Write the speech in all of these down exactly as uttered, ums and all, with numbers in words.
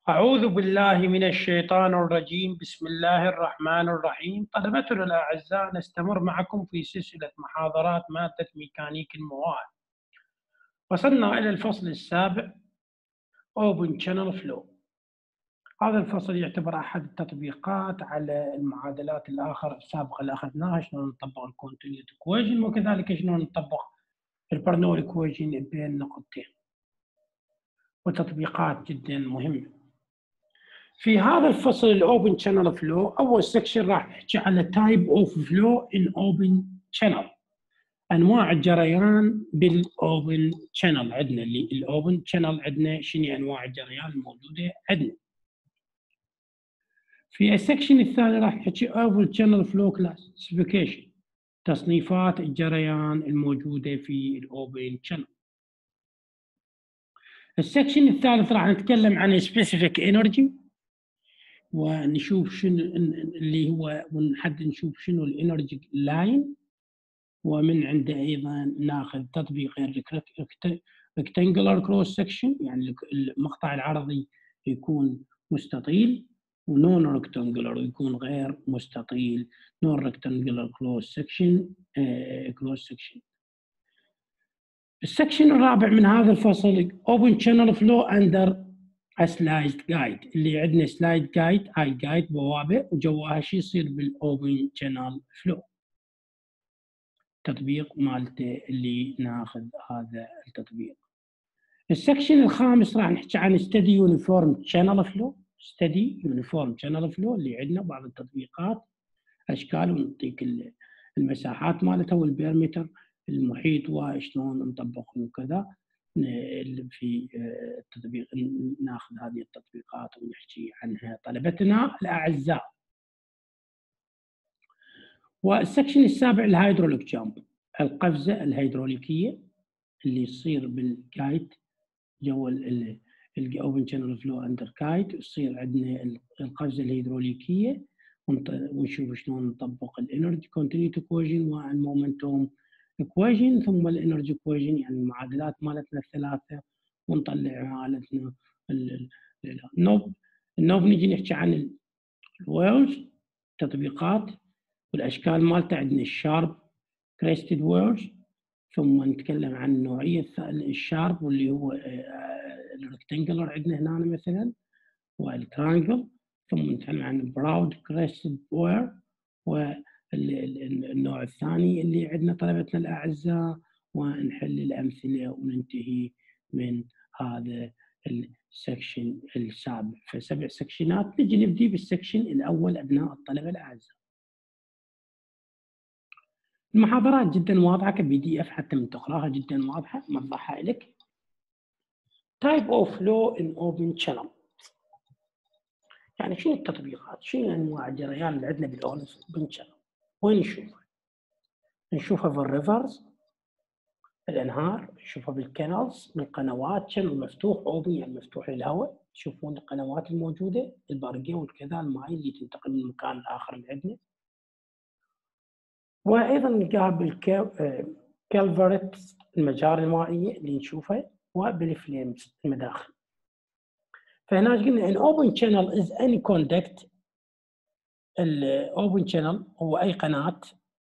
أعوذ بالله من الشيطان الرجيم. بسم الله الرحمن الرحيم. طلبتنا الأعزاء، نستمر معكم في سلسلة محاضرات مادة ميكانيك المواد. وصلنا إلى الفصل السابع Open Channel Flow. هذا الفصل يعتبر أحد التطبيقات على المعادلات الآخر السابقة اللي أخذناها، شلون نطبق الكونتينيوتي إيكويشن وكذلك شلون نطبق البرنول إيكويشن بين نقطتين، وتطبيقات جدا مهمة. في هذا الفصل الاوبن شانل فلو، اول سكشن راح نحكي على تايب اوف فلو ان اوبن شانل، انواع الجريان بالاوبن شانل. عندنا اللي الاوبن شانل عندنا شنو انواع الجريان الموجوده عندنا. في السكشن الثاني راح نحكي اوبن شانل فلو كلاسيفيكيشن، تصنيفات الجريان الموجوده في الاوبن شانل. السكشن الثالث راح نتكلم عن سبيسيفيك انرجي، ونشوف شنو اللي هو ونحدد نشوف شنو الانرجي لاين، ومن عنده ايضا ناخذ تطبيقين ريكتانجلر كروس سكشن، يعني المقطع العرضي يكون مستطيل، ونون ريكتانجلر يكون غير مستطيل، نون ريكتانجلر كروس سكشن كروس سكشن. السكشن الرابع من هذا الفصل Open Channel Flow Under سلايد جايد، اللي عندنا سلايد جايد هاي جايد بوابه وجواها شيء يصير بالاوبن شانل فلو، تطبيق مالته اللي ناخذ هذا التطبيق. السكشن الخامس راح نحكي عن ستدي يونيفورم شانل فلو، ستدي يونيفورم شانل فلو اللي عندنا بعض التطبيقات اشكال، ونعطيك المساحات مالتها والبيرمتر المحيط وشلون نطبقهم وكذا. في التطبيق ناخذ هذه التطبيقات ونحكي عنها طلبتنا الاعزاء. والسكشن السابع الهيدروليك جامب، القفزه الهيدروليكيه اللي يصير بالكايت جو الاوبن شانل فلو اندر كايت، يصير عندنا القفزه الهيدروليكيه، ونشوف شلون نطبق الانرجي كونتينيوتي ايكويشن والمومنتوم ايكويشن، ثم الانرجي ايكويشن يعني المعادلات مالتنا الثلاثه، ونطلع مالتنا النوب. النوب نجي نحكي عن الويرز تطبيقات والاشكال مالته. عندنا الشارب كريستد ويرز، ثم نتكلم عن نوعيه الشارب واللي هو الريكتانجلر عندنا هنا مثلا، والترانجل، ثم نتكلم عن براود كريستد وير، والنوع الثاني اللي عندنا طلبتنا الاعزاء، ونحل الامثله وننتهي من هذا السكشن السابع. فسبع سكشنات، نجي نبدي بالسكشن الاول ابناء الطلبه الاعزاء. المحاضرات جدا واضحه كبي دي اف، حتى من تقراها جدا واضحه موضحها لك. Type of flow in open channel، يعني شنو التطبيقات، شنو انواع الجريان اللي عندنا بالاوبن شانل. وين نشوفها؟ نشوفها في الريفرز، الانهار، نشوفها بالكانالز، بالقنوات، شانل مفتوح اوبن يعني مفتوح للهواء، تشوفون القنوات الموجوده، البرقه والكذا، الماء اللي تنتقل من مكان لاخر اللي عندنا. وايضا نلقاها بالكالفرت، المجاري المائيه اللي نشوفها، وبالفليمز المداخل. فهنا قلنا ان open channel is any conduct. الاوبن channel هو اي قناه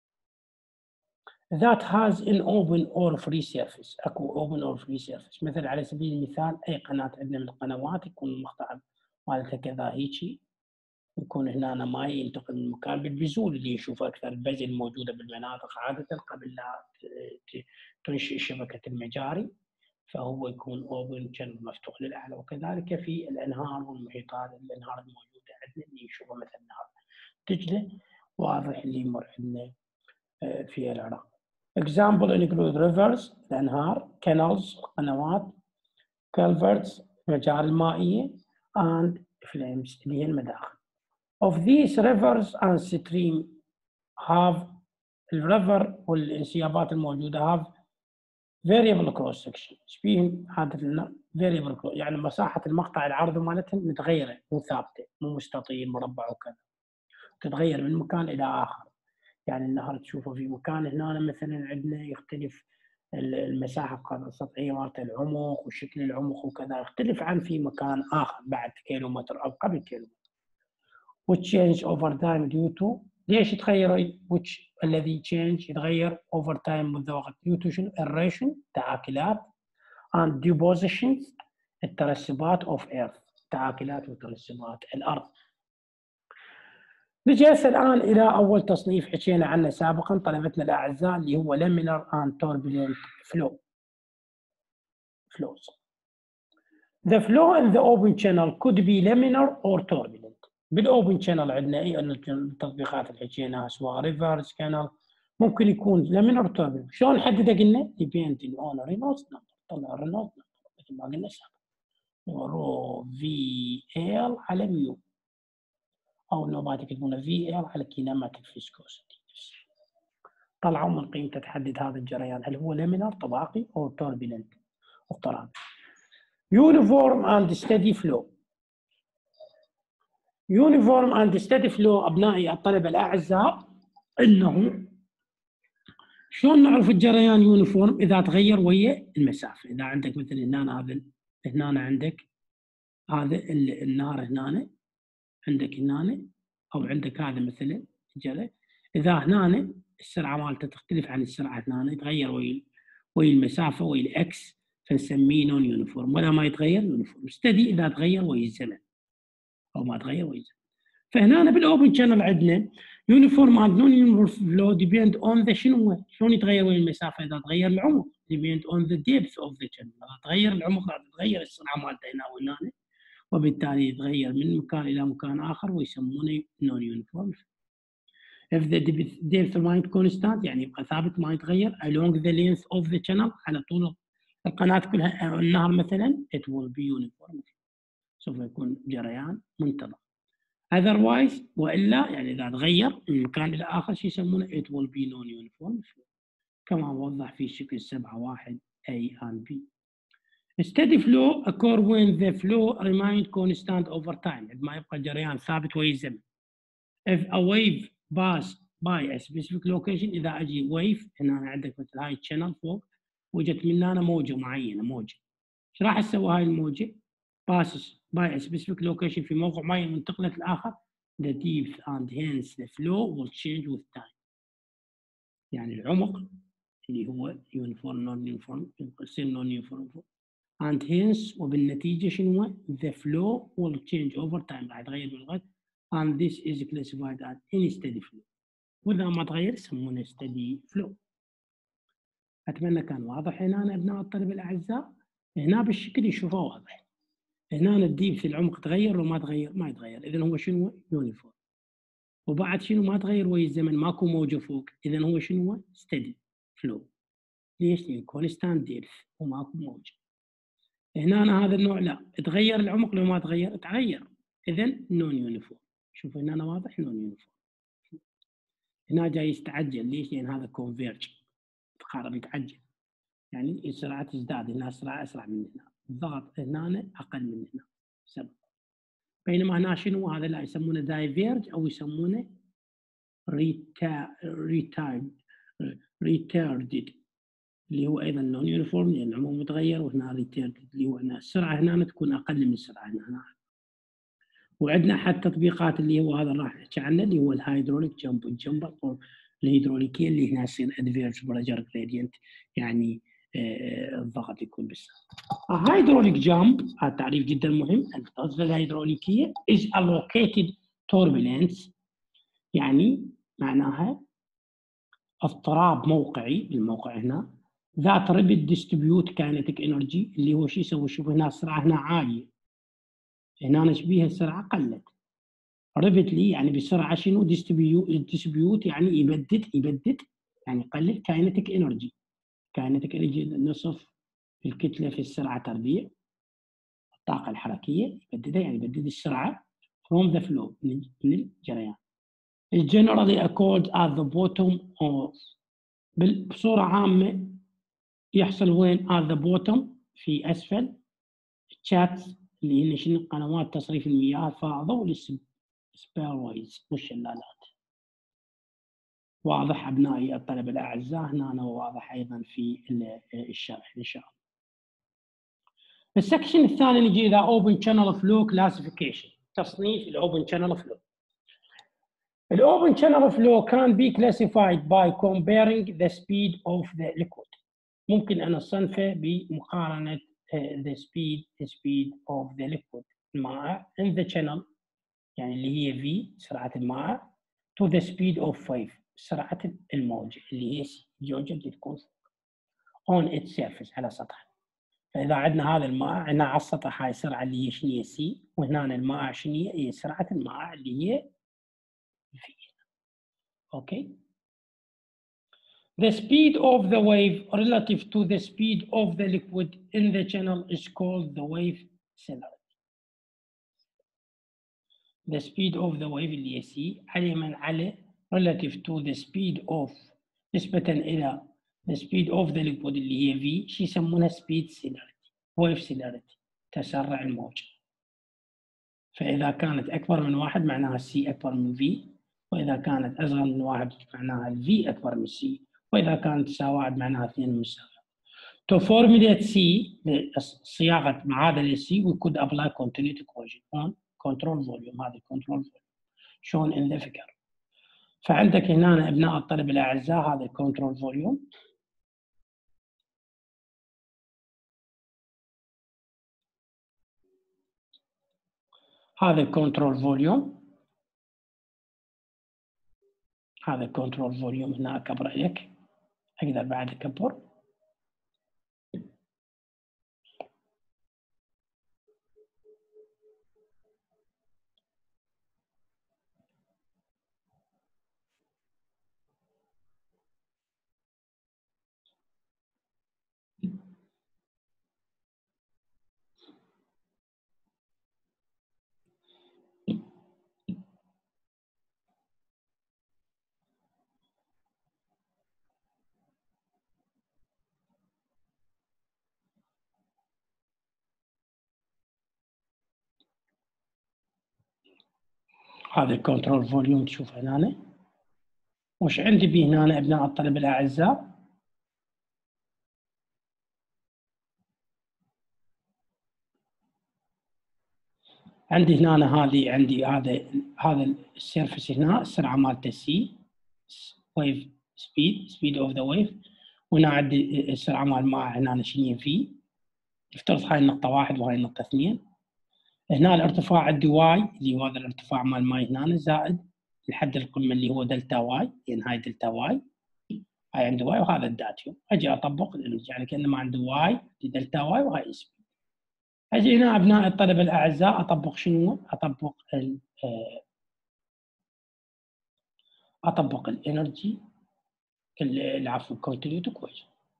that has an open or free surface، اكو open or free surface. مثلا على سبيل المثال اي قناه عندنا من القنوات يكون المقطع مالتها كذا هيجي، يكون هنا ماء ينتقل من مكان بالبذول اللي نشوف اكثر البذل الموجوده بالمناطق عاده قبل لا تنشئ شبكه المجاري، فهو يكون اوبن شانل مفتوح للاعلى. وكذلك في الانهار والمحيطات، الانهار الموجوده عندنا اللي نشوفها مثلا نهر دجله واضح اللي يمر عندنا في العراق. example include rivers الانهار، canals قنوات، culverts مجاري المائيه، and flames اللي هي المداخل. of these rivers and stream have الريفر والانسيابات الموجوده have variable cross section. ايش فيهم هذا variable cross؟ يعني مساحه المقطع العرضي مالتهم متغيره، مو ثابته، مو مستطيل مربع وكذا، تتغير من مكان الى اخر. يعني النهر تشوفه في مكان هنا مثلا عندنا يختلف المساحة السطحية مالته، العمق وشكل العمق وكذا، يختلف عن في مكان آخر بعد كيلومتر أو قبل كيلومتر. which change over time due to، ليش يتغير which الذي change يتغير over time منذ وقت due to شنو؟ erosion تعاكلات and depositions الترسبات of earth تعاكلات وترسبات الأرض. نجي هسه الآن إلى أول تصنيف حكينا عنه سابقا طلبتنا الأعزاء اللي هو laminar and turbulent flow. flows. The flow in the open channel could be laminar or turbulent. بالاوبن شانل عندنا اي التطبيقات اللي حكيناها سواء ريفرس كانال ممكن يكون لامينر توربل. شلون نحدده؟ قلنا ديبيند اون رينولدز نمبر. طلع رينولدز نمبر مثل ما قلنا سابقا رو في ال على ميو، او نوبات يكتبونه في ال على كيناماتيك فيسكوسيتي. طلعوا من قيمته تحدد هذا الجريان هل هو لامينر طباقي او توربulent اضطرابي. يونيفورم اند ستدي فلو. يونيفورم اند ستدي فلو ابنائي الطلبه الاعزاء، انه شلون نعرف الجريان يونيفورم؟ اذا تغير ويا المسافه. اذا عندك مثل هنا هذا هنا عندك هذا النار هنا عندك هنا او عندك هذا مثلا الجري، اذا هنا السرعه مالته تختلف عن السرعه هنا، يتغير ويا ويا المسافه ويا الاكس فنسميه نون يونيفورم، ولا ما يتغير يونيفورم. ستدي اذا تغير ويا الزمن او ما تغير ويا الزمن. فهنا بالأوبن شانل عندنا يونيفورم اند نون يونيفورم فلو ديبيند اون ذا شنو؟ شلون يتغير وين المسافة؟ إذا تغير العمق ديبيند اون ذا ديبث اوف ذا شانل. إذا تغير العمق راح تتغير السرعة مالته هنا وهنا، وبالتالي يتغير من مكان إلى مكان آخر ويسمونه نون يونيفورم. if the depth remain constant يعني يبقى ثابت ما يتغير along the length of the channel على طول القناة كلها النهر مثلا it will be uniform. سوف يكون جريان منتظم. otherwise والا يعني اذا تغير من مكان الى اخر شيء يسمونه it will be non uniform flow كما وضح في شكل سبعة واحد A and B. steady flow occur when the flow remains constant over time. ما يبقى الجريان ثابت ويا الزمن. if a wave pass by a specific location، اذا اجي wave هنا عندك مثل هاي الشانل فوق وجت من هنا موجه معينه موجه، ايش راح تسوي هاي الموجه؟ passes by a specific location في موقع معين وانتقلت لاخر، the depth and hence the flow will change with time. يعني العمق اللي هو uniform non uniform يصير non uniform and hence وبالنتيجة شنو؟ the flow will change over time راح يتغير بالوقت and this is classified as unsteady flow. وإذا ما تغير يسمونه steady flow. أتمنى كان واضح هنا أبناء الطلبة الأعزاء. هنا بالشكل يشوفه واضح. هنا الديب في العمق تغير وما تغير ما يتغير، إذا هو شنو؟ يونيفورم. وبعد شنو ما تغير ويا الزمن ماكو موجة فوق، إذا هو شنو؟ ستدي فلو. ليش؟ لأن كونستانت ديبث وماكو موجة. هنا هذا النوع لا، تغير العمق لو ما تغير تغير، إذا نون يونيفورم. شوف هنا واضح نون يونيفورم. هنا جاي يستعجل، ليش؟ لأن هذا كونفيرج تقارب يتعجل، يعني السرعة تزداد، هنا السرعة أسرع من هنا، الضغط هنا أقل من هنا سبب. بينما هنا شنو؟ هذا لا يسمونه دايفيرج او يسمونه ريتاردد ريتاردد اللي هو ايضا نون يونيفورم لان العمق متغير، وهنا ريتاردد اللي هو هنا السرعه هنا تكون اقل من السرعه هنا. وعندنا حتى تطبيقات اللي هو هذا راح نحكي عنه اللي هو الهيدروليك جمب الجمبر او الهيدروليكيه اللي هنا يصير ادفيرج بريشر جريدينت، يعني آه الضغط يكون بس. الهيدروليك جامب هذا تعريف جدا مهم. الوظيفه الهيدروليكيه is allocated turbulence، يعني معناها اضطراب موقعي بالموقع هنا ذات ريبيد ديستريبيوت كاينتيك انرجي، اللي هو شو يسوي؟ شوف هنا السرعه هنا عاليه، هنا نشبيها السرعه قلت. ريبيدلي يعني بسرعه شنو؟ ديستريبيوت يعني يبدد يبدد يعني يقلل كاينتيك انرجي. كاينتيك انرجي نصف الكتله في السرعه تربيع الطاقه الحركيه، يبددها يعني يبدد السرعه from the flow من الجريان. generally occurred at the bottom of، بصورة عامة يحصل وين؟ at the bottom في أسفل الشاتس اللي هن شنو؟ قنوات تصريف المياه الفائضة والسبيرويز والشلالات. واضح أبنائي الطلبة الأعزاء هنا واضح أيضا في الشرح إن شاء الله. السكشن الثاني نجي إلى Open Channel Flow Classification، تصنيف ال Open Channel Flow. ال Open Channel Flow can be classified by comparing the speed of the liquid. ممكن أن أصنفه بمقارنة the speed the speed of the liquid الماء in the channel، يعني اللي هي V سرعة الماء، to the speed of wave سرعة الموجة اللي هي C، الموجة اللي تكون on its surface على سطح. فإذا عندنا هذا الماء عندنا على السطح هاي السرعة اللي هي شنو هي C، وهنا الماء شنو هي؟ هي سرعة الماء اللي هي V. أوكي. The speed of the wave relative to the speed of the liquid in the channel is called the wave celerity. The speed of the wave اللي هي C على من على relative to the speed of نسبة إلى the speed of the liquid اللي هي V، شو يسمونها speed celerity wave celerity تسرع الموجة. فإذا كانت أكبر من واحد معناها C أكبر من V، وإذا كانت أصغر من واحد معناها V أكبر من C، وإذا كانت تساوي واحد معناها اثنين مساوية. To formulate C صياغة معادلة C we could apply continuity equation on control volume. هذا control volume shown in the figure. فعندك هنا أبناء الطلبة الأعزاء هذا control volume. هذا control volume. هذا control volume هنا أكبر لك، أقدر بعد أكبر. هذا الكنترول فوليوم تشوف هنا. وش عندي به هنا أبناء الطلبة الأعزاء؟ عندي هنا هذه عندي هذا هذا السيرفس هنا السرعة مالته سي ويف سبيد سبيد اوف ذا ويف، وهنا عندي السرعة مال الماء هنا شنو في. افترض هاي النقطة واحد وهاي النقطة اثنين. هنا الارتفاع عندي واي اللي هو هذا الارتفاع مال الماء هنا زائد الحد القمة اللي هو دلتا واي، يعني هاي دلتا واي، هاي عندي واي وهذا الداتيوم. اجي اطبق يعني كانما عندي واي دلتا واي وهاي سبيد. اجي هنا ابناء الطلبه الاعزاء اطبق شنو؟ اطبق ال اطبق الانرجي العفو الكونتينيوتي ايكويشن.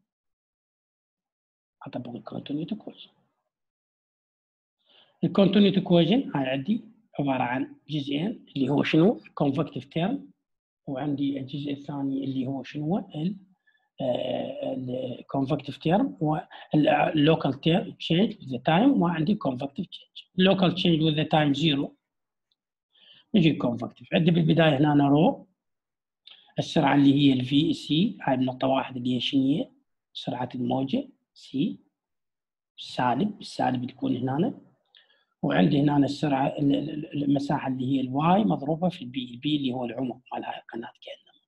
اطبق الكونتينيوتي ايكويشن. الكونتينيوتي ايكويشن هاي عندي عباره عن جزئين اللي هو شنو؟ الكونفكتيف تيرم، وعندي الجزء الثاني اللي هو شنو؟ ال الكونفكتيف تيرم واللوكال تشينج with the time، وعندي كونفكتيف تشينج. اللوكال تشينج with the time زيرو. نجي كونفكتيف. عندي بالبدايه هنا رو السرعه اللي هي الفي سي، هاي النقطه واحد اللي هي شنو هي؟ سرعه الموجه سي سالب، السالب تكون هنا. وعندي هنا السرعه المساحه اللي هي الواي مضروبه في البي، البي اللي هو العمق مال هاي القناه كانما.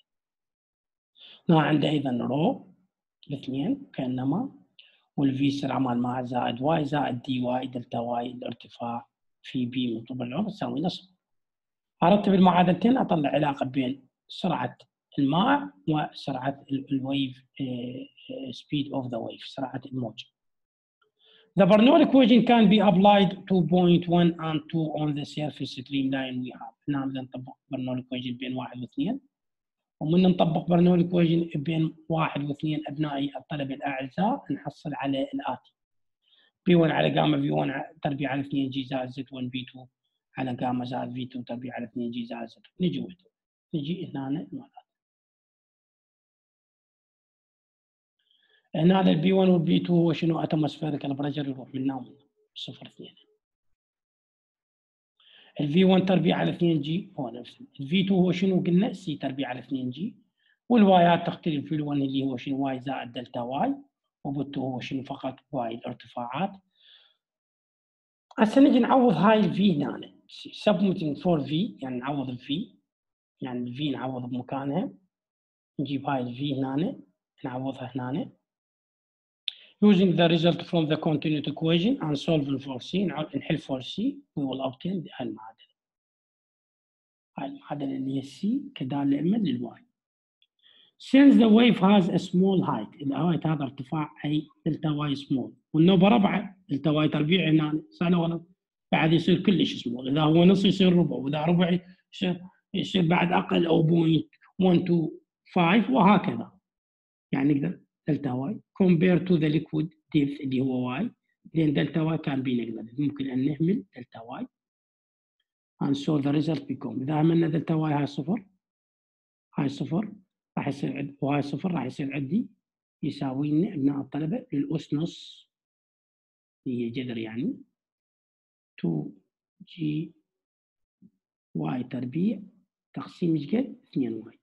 هنا عندي ايضا رو الاثنين كانما، والفي سرعه مال الماء زائد واي زائد دي واي دلتا واي الارتفاع في بي من طول العمق تساوي نصف. ارتب المعادلتين اطلع علاقه بين سرعه الماء وسرعه الويف سبيد اوف ذا ويف سرعه الموجه. The Bernoulli equation can be applied to point one and two on the surface streamline we have. هنا بدنا نطبق Bernoulli equation بين واحد واثنين، ومن نطبق Bernoulli equation بين واحد واثنين أبنائي الطلبة الأعزاء نحصل على الآتي: بي واحد على جاما في واحد تربيع على اثنين جي زائد زد واحد بي اثنين على جاما زائد في اثنين تربيع على اثنين جي زائد زد. نجي وحده نجي هنا المعادلة. هنا البي واحد والبي اثنين هو شنو؟ اتموسفيريكال بريشر يروح من هنا ومن صفر اثنين. الفي واحد تربيع على اثنين جي هو نفسه، الفي اثنين هو شنو قلنا؟ سي تربيع على اثنين جي، والوايات تختلف في الواحد اللي هو شنو واي زائد دلتا واي، وبالتو هو شنو فقط واي الارتفاعات. هسه نجي نعوض هاي الفي هنا، submitting فور في يعني نعوض الفي، يعني الفي نعوض بمكانها، نجيب هاي الفي هنا نعوضها هنا using the result from the continued equation and solving for C. نحل for C we will obtain هاي المعادلة، هاي المعادلة اللي هي C كدالة إما للواي. Since the wave has a small height، الهايت هذا ارتفاع أي دلتا واي small، والنوبة ربعة دلتا واي تربيع هنا صح ولا؟ بعد يصير كلش سمول، إذا هو نص يصير ربع، وإذا ربع يصير يصير بعد أقل أو بوينت واحد اثنين خمسة وهكذا. يعني نقدر دلتا واي compare to the liquid depth اللي هو واي، لأن دلتا واي كان بي نيجاتيف، ممكن أن نهمل دلتا واي and so the result become، إذا عملنا دلتا واي هاي صفر، هاي صفر راح يصير عد، وهاي صفر راح يصير عندي يساوي لنا أبناء الطلبة للأس نص هي جذر يعني اثنين جي واي تربيع تقسيم ايش قد؟ اثنين واي.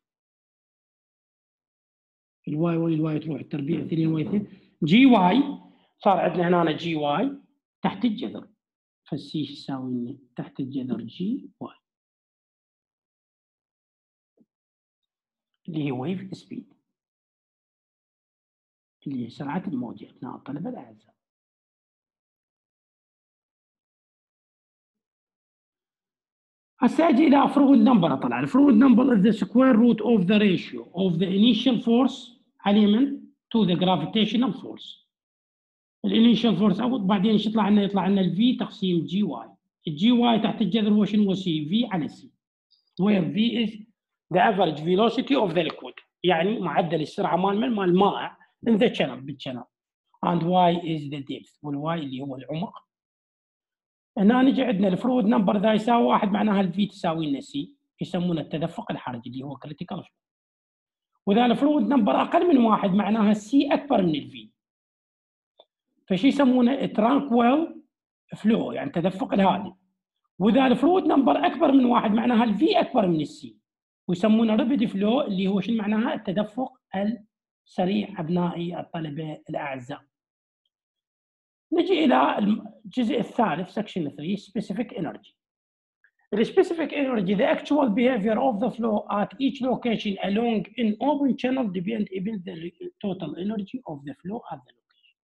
الواي والواي تروح التربيع اثنين واي اثنين جي واي، صار عندنا هنا جي واي تحت الجذر، فالسي يساوي لنا تحت الجذر جي واي اللي هي ويف سبيد، اللي هي سرعة الموجة أثناء الطلبة الأعزاء. هسه أجي إلى فروض نمبر، أطلع الفروض نمبر is the square root of the ratio of the initial force element to the gravitational force. الانيشال فورس اوت، بعدين ايش يطلع لنا؟ يطلع لنا الفي تقسيم جي واي، الجي واي تحت الجذر هو شنو؟ هو سي في على سي، where v is the average velocity of the liquid، يعني معدل السرعه مال من مال المائع in the channel بالشانل، and y is the depth، والواي اللي هو العمق. هنا نجي عندنا الفروض نمبر ذا يساوي واحد، معناها الفي تساوي لنا سي، يسمونه التدفق الحرجي اللي هو critical flow. واذا الفروض نمبر اقل من واحد معناها السي اكبر من الفي، فشي يسمونه ترانكويل فلو يعني تدفق الهادئ. واذا الفلويد نمبر اكبر من واحد معناها الفي اكبر من السي، ويسمونه ريبيد فلو اللي هو شنو معناها؟ التدفق السريع. ابنائي الطلبه الاعزاء، نجي الى الجزء الثالث سكشن ثلاثة specific energy. The specific energy the actual behavior of the flow at each location along an open channel depend upon the total energy of the flow at the location.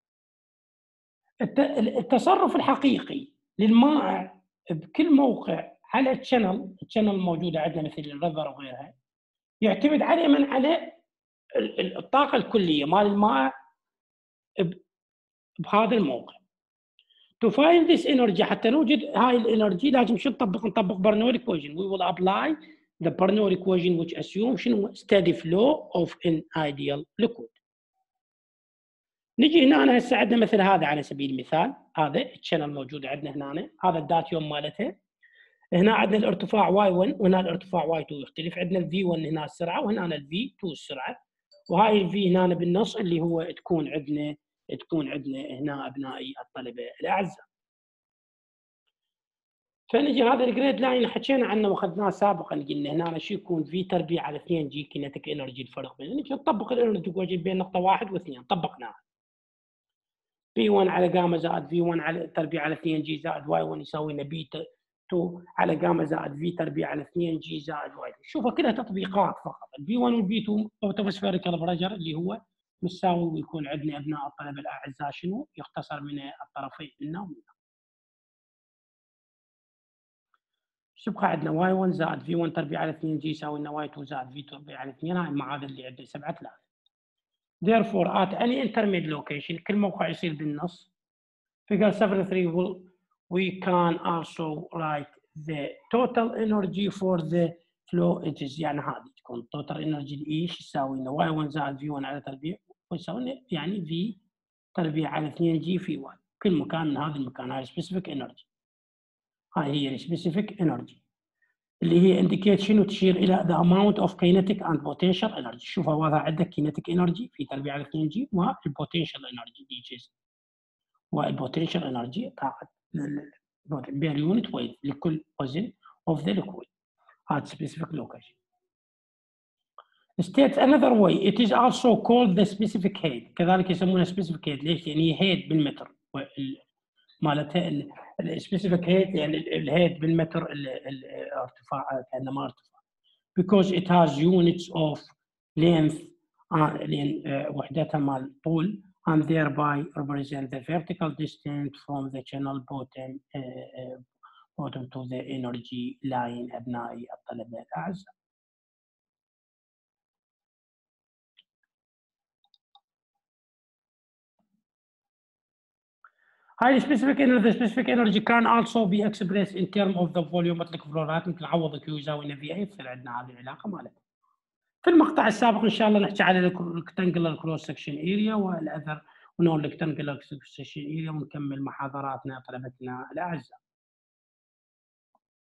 التصرف الحقيقي للمائع بكل موقع على الشانل، الشانل الموجوده عندنا مثل الريفر وغيرها، يعتمد على من على الطاقه الكليه مال المائع بهذا الموقع. To find this energy، حتى نوجد هاي الانرجي لازم شو نطبق؟ نطبق برنول equation. We will apply the Bernoulli equation which assumes شنو؟ steady flow of an ideal liquid. نجي هنا هسه عندنا مثل هذا على سبيل المثال، هذا الشانل موجود عندنا هنا، هذا الداتيوم مالتها، هنا عندنا الارتفاع واي واحد وهنا الارتفاع واي اثنين يختلف، عندنا الفي واحد هنا السرعه وهنا الفي اثنين السرعه، وهاي الفي هنا بالنص اللي هو تكون عندنا تكون عندنا هنا ابنائي الطلبه الاعزاء. فنجي هذا الجريد لاين حكينا عنه واخذناه سابقا، قلنا هنا شو يكون في تربيع على اثنين جي كينيتيك انرجي، الفرق بين نجي نطبق الانرجي بين نقطه واحد واثنين، طبقناها بي واحد على جاما زائد في واحد على تربيع على اثنين جي زائد واي واحد يساوي لنا بي اثنين على جاما زائد في تربيع على اثنين جي زائد واي. شوفوا كلها تطبيقات فقط. البي واحد والبي اثنين اوتوسفيريكال بريشر اللي هو مساوي، ويكون عندنا ابناء الطلبه الاعزاء شنو؟ يختصر من الطرفين منا ومنا. يبقى عندنا واي واحد زائد في واحد تربيع على اثنين جي يساوي لنا واي اثنين زائد في تربيع على اثنين، هاي المعادله اللي عندنا سبعة ثلاثة. therefore at any intermediate location كل موقع يصير بالنص. figure seven three will we can also write the total energy for the flow. it is يعني هذه تكون total energy ايش يساوي لنا واي واحد زائد في واحد على تربيع، ويساوي لنا يعني في تربيع على اثنين جي في واحد، كل مكان من هذا المكان. هاي specific energy، هاي هي specific energy اللي هي indicate شنو؟ تشير الى the amount of kinetic and potential energy. شوفها واضحه عندك kinetic energy في تربيع على اثنين جي والبوتنشال energy دي جي، والبوتنشال انرجي طاقه بير يونت ويت لكل وزن of the liquid at specific location. States another way, it is also called the specific head. كذلك يسمونه specific head. ليش؟ يعني head بالمتر مالتها السبيسيفيك هيد، يعني الهيد بالمتر الارتفاع كانما ارتفاع. Because it has units of length لأن وحدتها مال طول and thereby represent the vertical distance from the channel bottom uh, bottom to the energy line. أبنائي الطلبة الأعزاء. هاي specific energy, the specific energy can also be expressed in terms of the volumetric flow rate. مثل عوض كيو يساوي في اي، يصير عندنا هذه العلاقه مالتها. في المقطع السابق ان شاء الله نحكي على الريكتانجلر كروس سكشن اريا والاذر ونون ريكتانجلر سكشن اريا، ونكمل محاضراتنا طلبتنا الاعزاء.